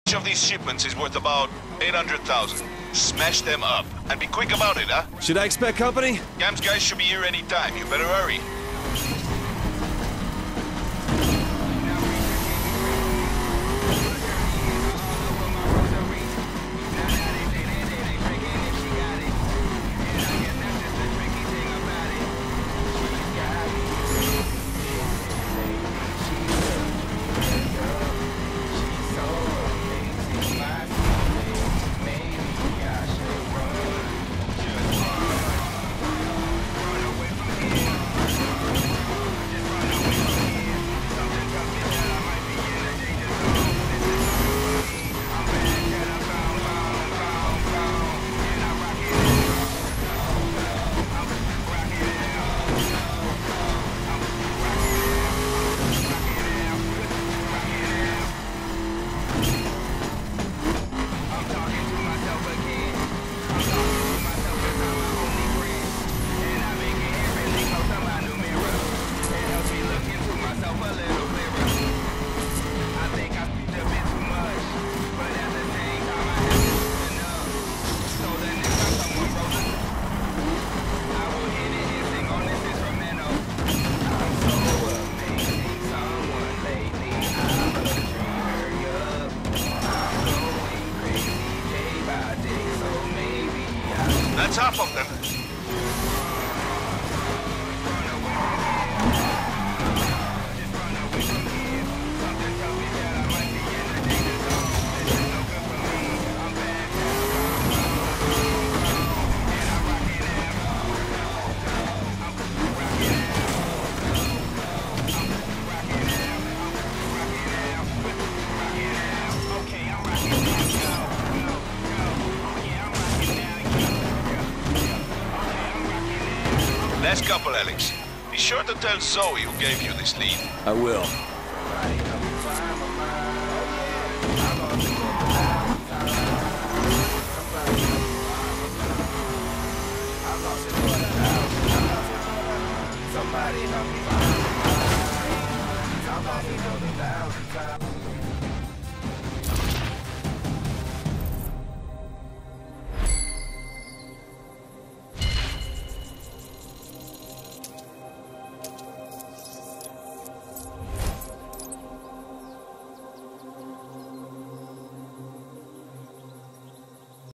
Each of these shipments is worth about 800,000. Smash them up. And be quick about it, huh? Should I expect company? Cam's guys should be here any time. You better hurry. That's half of them. Last couple, Alex. Be sure to tell Zoe who gave you this lead. I will. Somebody help me.